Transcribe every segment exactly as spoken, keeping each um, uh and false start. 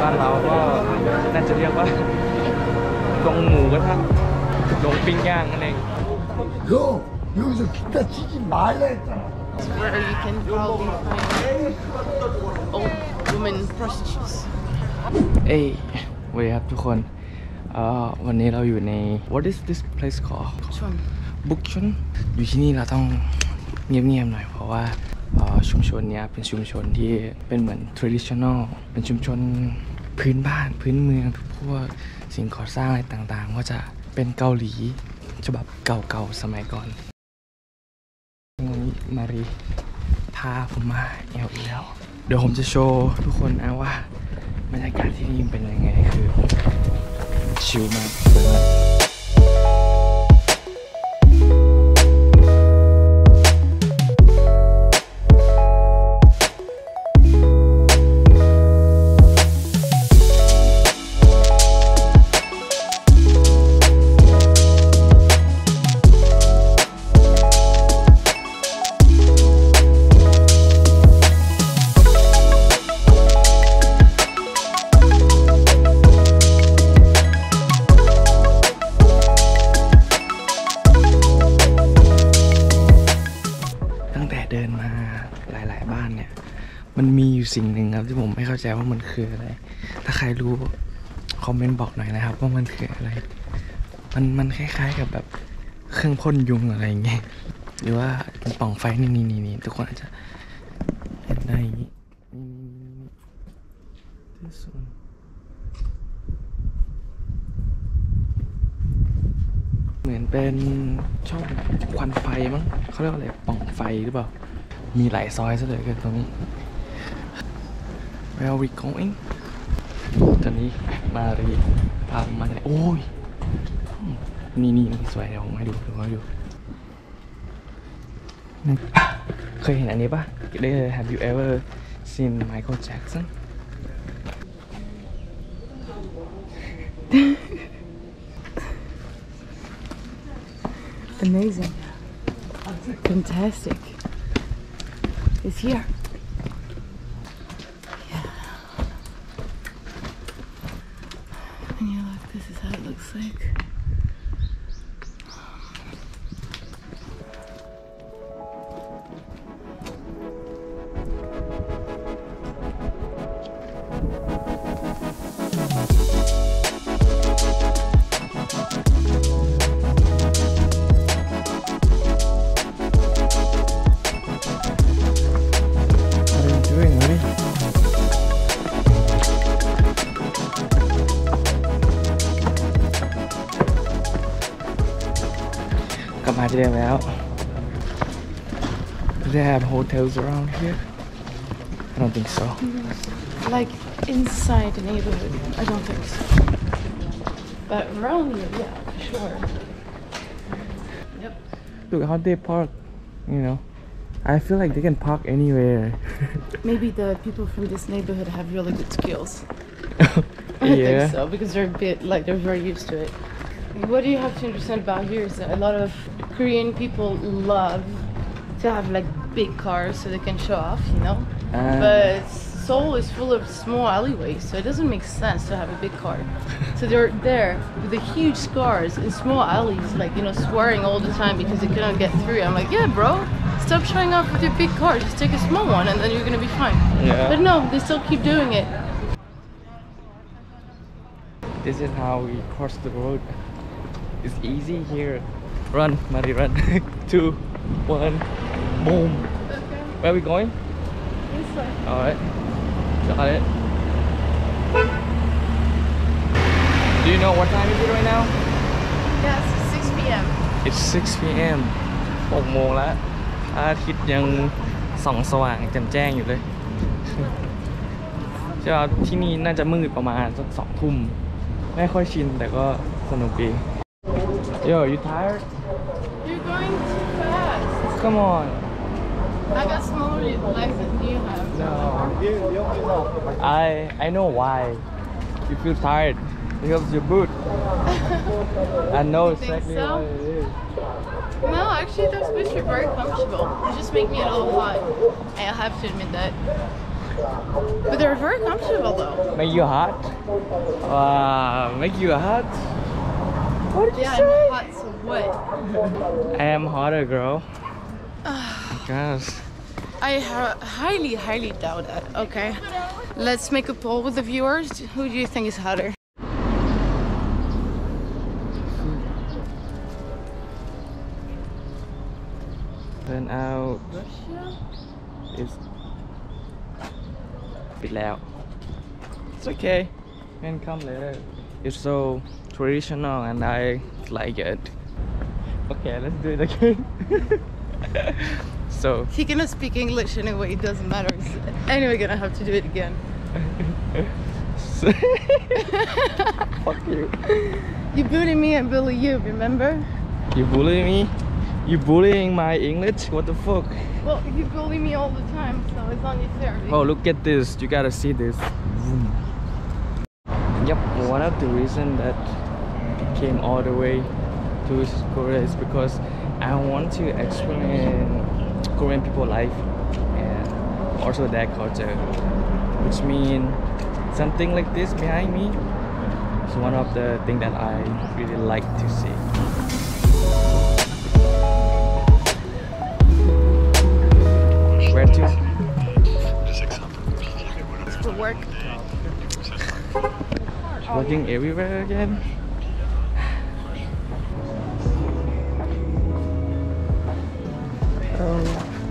านเราก็น่าจะเรียกว่าดงหมูกระทะดงปิ้งย่างนั่นเอง 여기서 기타 치지 말라 했잖아. Where you can probably find old women prostitutes. เอ้ยสวัสดีครับทุกคนวันนี้เราอยู่ใน What is this place called ชนบุกชนอยู่ที่นี่เราต้องเงียบๆหน่อยเพราะว่าชุมชนนี้เป็นชุมชนที่เป็นเหมือน traditional เป็นชุมชนพื้นบ้านพื้นเมืองพวกสิ่งก่อสร้างอะไรต่างๆก็จะเป็นเกาหลีฉบับเก่าๆสมัยก่อนมารีพาผมมาแอลอีกแล้วเดี๋ยวผมจะโชว์ทุกคนนะว่าบรรยากาศที่นี่เป็นยังไงคือชิลมากเดินมาหลายๆบ้านเนี่ยมันมีอยู่สิ่งหนึ่งครับที่ผมไม่เข้าใจว่ามันคืออะไรถ้าใครรู้คอมเมนต์บอกหน่อยนะครับว่ามันคืออะไรมันมันคล้ายๆกับแบบเครื่องพ่นยุงอะไรอย่างเงี้ยหรือว่าเป็นปล่องไฟนี่นี่นี่ทุกคนอาจจะเห็นได้อย่างงี้เหมือนเป็นช่องควันไฟมั้งเขาเรียกว่าอะไรปล่องไฟหรือเปล่ามีหลายซอยซะเลยกันตรงนี้ Where are we going ตอนนี้มารีพามาไหนโอ้ยนี่นี่สวยเดี๋ยวผมให้ดูดูให้ดูเคยเห็นอันนี้ปะได้ Have you ever seen Michael Jackson Amazing. Fantastic. It's here. Yeah. And yeah, look, this is how it looks like. มาที่เดิมแล้ว Do they have hotels around here? I don't think so. Like inside the neighborhood, I don't think so. But around here, yeah, for sure. Yep. Look how they park, you know. I feel like they can park anywhere. Maybe the people from this neighborhood have really good skills. I yeah. think so because they're a bit like they're very used to it. What you have to understand about here is that a lot of Korean people love to have like big cars so they can show off, you know. Uh, but Seoul is full of small alleyways, so it doesn't make sense to have a big car. So they're there with the huge cars in small alleys, like you know, swearing all the time because they couldn't get through. I'm like, yeah, bro, stop showing off with your big car. Just take a small one, and then you're gonna be fine. Yeah. But no, they still keep doing it. This is how we cross the road. It's easy here. Run, Mari, run. Two, one, boom. Okay. Where are we going? This way. Alright. Got it. Do you know what time is it right now? Yes, six p m It's six p m หกโมงแล้วอาทิตย์ยังส่องสว่างแจ่มแจ้งอยู่เลยใช่ป่ะที่นี่น่าจะมืดประมาณสักสองทุ่มไม่ค่อยชินแต่ก็สนุกดี Yo, you tired? You're going too fast. Come on. I got smaller legs than you have. No. I I know why. You feel tired because your boot. I know exactly so? what it is. No, actually those boots are very comfortable. They just make me a little hot. I have to admit that. But they're very comfortable though. Make you hot? Wow, make you hot? What did you Yeah, say? I'm hot, so what? I am hotter, girl. Gosh. I ha highly, highly doubt it. Okay, let's make a poll with the viewers. Who do you think is hotter? Turn out is bit loud. It's okay. Can come later. It's so traditional and I like it. Okay, let's do it again. So He cannot speak English anyway. It doesn't matter. It's anyway gonna have to do it again. fuck you. You bully me and bully you. Remember? You bully me? You bullying my English? What the fuck? Well, you bully me all the time, so it's only fair. Oh, look at this. You gotta see this. Vroom. Yep, one of the reasons that I came all the way to Korea is because I want to explain Korean people life and also their culture, which means something like this behind me is one of the things that I really like to see. Where to? It's for work. Working everywhere again. Um,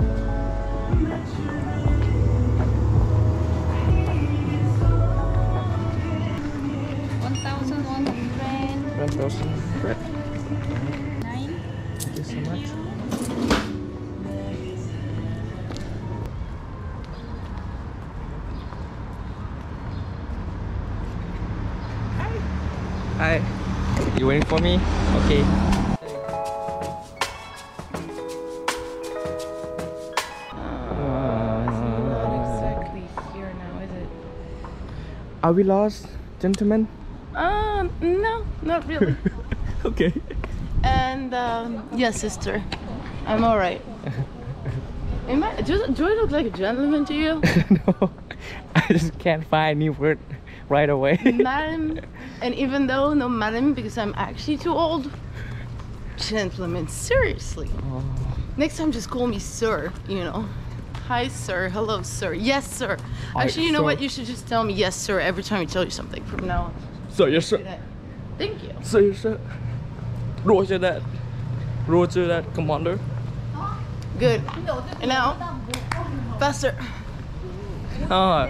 one thousand one hundred one thousand. nine. Thank you so much. Hi. You waiting for me? Okay. Not exactly here now, is it? Are we lost, gentlemen? Uh, no, not really. Okay. And um, yes, sister, I'm all right. Am I, do, do I look like a gentleman to you? No, I just can't find new word right away. Madam, and even though no madam because I'm actually too old, gentlemen, seriously. Oh. Next time just call me sir, you know. Hi sir, hello sir, yes sir. Hi, Actually, you know sir. what, you should just tell me yes sir every time I tell you something from now on. So yes Do sir. that. Thank you. So yes sir. Roger that. Roger that, commander. Good. And now, faster. Oh.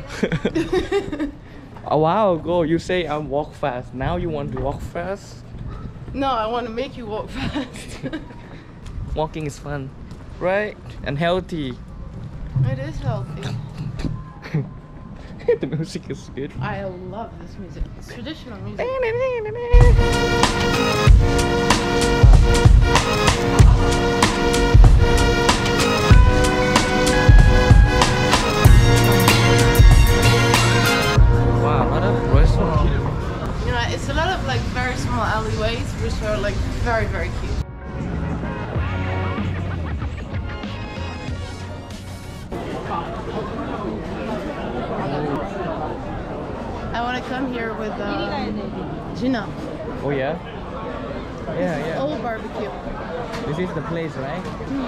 A while ago you say I walk fast. Now you want to walk fast? No, I want to make you walk fast. Walking is fun, right? And healthy. It is healthy. The music is good. I love this music. It's traditional music. Wow, a lot of restaurants. You know, it's a lot of like very small alleyways which are like very, very cute. I want to come here with um, Gina. Oh yeah? Yeah, yeah. Old barbecue. This is the place, right?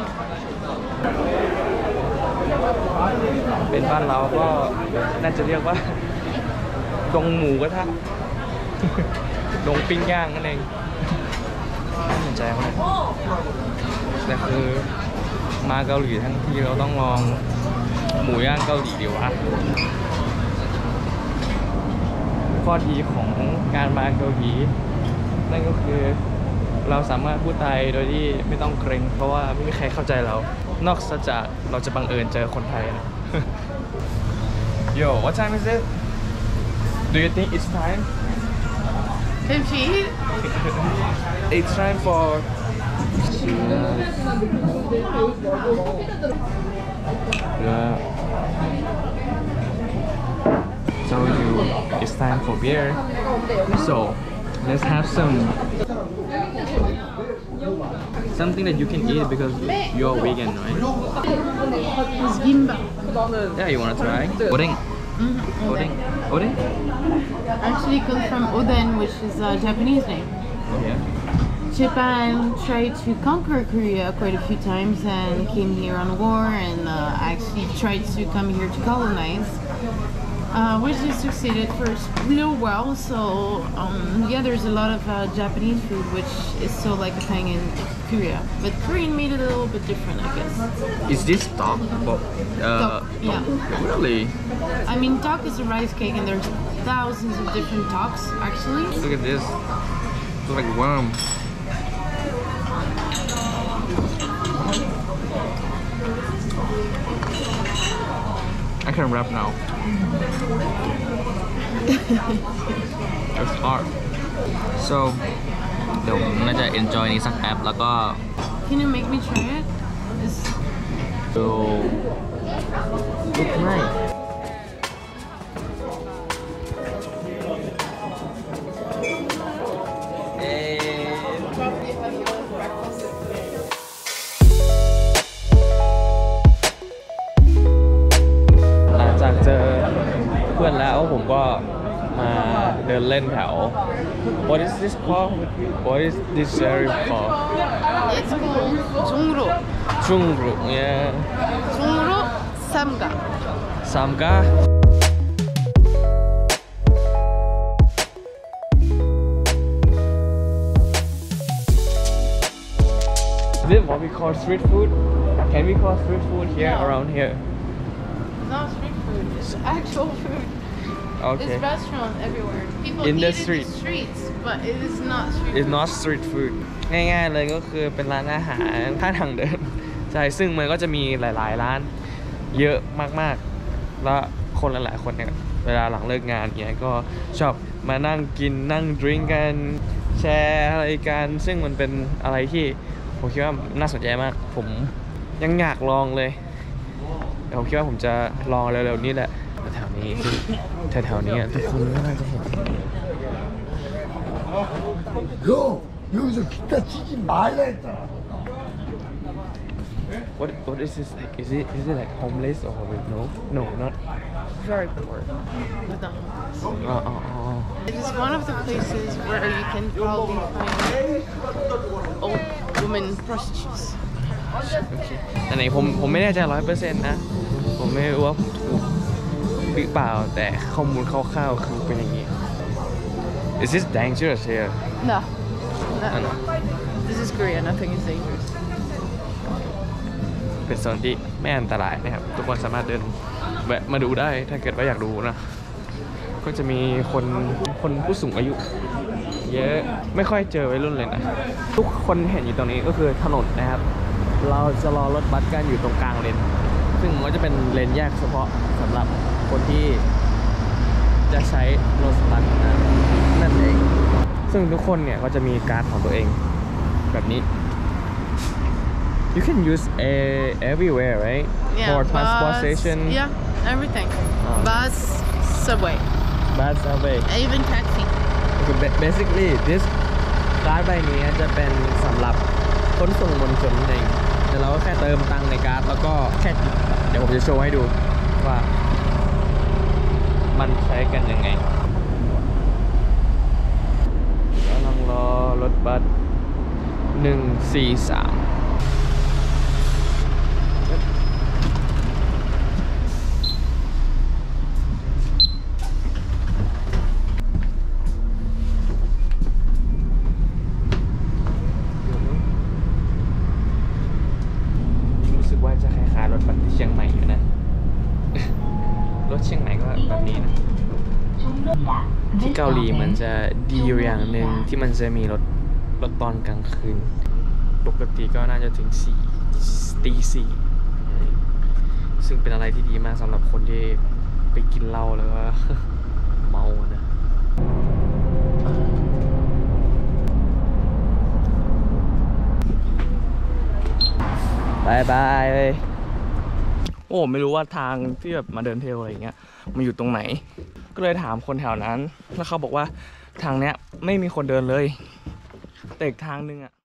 เป็นบ้านเราก็น่าจะเรียกว่าดงหมูกระทะ ดงปิ้งย่างนั่นเองน่าสนใจมากแต่คือมาเกาหลีทั้งทีเราต้องลองหมูย่างเกาหลีดีวะข้อดีของการมาเกาหลีนั่นก็คือเราสามารถพูดไทยโดยที่ไม่ต้องเกรงเพราะว่าไม่มีใครเข้าใจเรานอกจากเราจะบังเอิญเจอคนไทยนะ Yo, what time is it? Do you think it's time? Can she eat? It's time for yeah. Told you it's time for beer. So let's have some something that you can eat because you're vegan, right? It's gimbap. Yeah, you wanna try? Odeng. Mm-hmm. Odeng. Odeng? Actually comes from Oden, which is a Japanese name. Oh yeah. Japan tried to conquer Korea quite a few times and came here on war and uh, actually tried to come here to colonize. Uh, which they succeeded first real well. So um, yeah, there's a lot of uh, Japanese food which is still like a thing in Korea, but Korean made it a little bit different, I guess. Is this dog? Uh, Tteok, yeah. Really? I mean, tteok is a rice cake, and there's thousands of different tteoks actually. Look at this. It's like worm. I can rap now. It's hard. So เดี๋ยวผมน่าจะ enjoy นี้สักแป๊บแล้วก็ Can you make me try it? It's... ดูลุกง่ายหลังจากเจอเพื่อนแล้วผมก็มาเดินเล่นแถว What is this called? What is this area called? It's called Jongro. Jongro, yeah. Jongro Samga. Samga. Is it what we call street food? Can we call street food here No. around here? It's not street food. It's actual food. Okay. There's restaurants everywhere. People In eat the it street. in the streets, but it is not street It's food. not street food ง่ายๆเลยก็คือเป็นร้านอาหารท่าทางเดินใช่ซึ่งมันก็จะมีหลายๆร้านเยอะมากๆแล้วคนหลายๆคนเนี่ยเวลาหลังเลิกงานเนี้ยก็ชอบมานั่งกินนั่งดื่มกันแชร์อะไรกันซึ่งมันเป็นอะไรที่ผมคิดว่าน่าสนใจมากผมยังอยากลองเลยแต่ผมคิดว่าผมจะลองเร็วๆนี้แหละแถวนี้แถวๆนี้ทุกคนก็น่าจะเห็น 형 여기서 기타 치지 말라 했잖아. What what is this like? Is it is it like homeless or no? No, not. Very poor. But not homeless. Oh, oh, oh. It is one of the places where you can probably find old women prostitutes. อันไหนผมผมไม่แน่ใจร้อยเปอร์เซ็นต์นะผมไม่รู้ว่าผมถูกหรือเปล่าแต่ข้อมูลคร่าวๆคือเป็นอย่างนี้ Is this dangerous here? No. Oh, No. no. This is Korea. Nothing is dangerous. เป็นโซนที่ไม่อันตรายนะครับทุกคนสามารถเดินแวะมาดูได้ถ้าเกิดว่าอยากดูนะก็จะมีคนคนผู้สูงอายุเยอะไม่ค่อยเจอวัยรุ่นเลยนะทุกคนเห็นอยู่ตรงนี้ก็คือถนนนะครับเราจะรอรถบัสกันอยู่ตรงกลางเลนซึ่งมันก็จะเป็นเลนแยกเฉพาะสำหรับคนที่จะใช้รถบัสนะนั่นเองซึ่งทุกคนเนี่ยก็จะมีการ์ดของตัวเองแบบนี้ You can use a everywhere, right? Yeah. For transport bus, station. Yeah. Everything. Oh. Bus, subway, Bus, subway. even taxi. Okay, ba- basically, this การ์ดใบนี้จะเป็นสำหรับขนส่งมวลชนเองแต่เราก็แค่เติมตังค์ในการ์ดแล้วก็แค่เดี๋ยวผมจะโชว์ให้ดูว่ามันใช้กันยังไงกำลังรอรถบัสหนึ่งสี่สามรู้สึกว่าจะคล้ายๆรถบัสที่เชียงใหม่อยู่นะ รถเชียงใหม่ก็แบบนี้นะที่เกาหลีมันจะดีอยู่อย่างหนึ่งที่มันจะมีรถรถตอนกลางคืนปกติก็น่าจะถึงสี่ตีสี่ซึ่งเป็นอะไรที่ดีมากสำหรับคนที่ไปกินเหล้าแล้วก็ เมานะบายบายโอ้ไม่รู้ว่าทางที่แบบมาเดินเทรลอะไรอย่างเงี้ยมันอยู่ตรงไหนก็เลยถามคนแถวนั้นแล้วเขาบอกว่าทางเนี้ยไม่มีคนเดินเลยแต่อีกทางนึงอ่ะ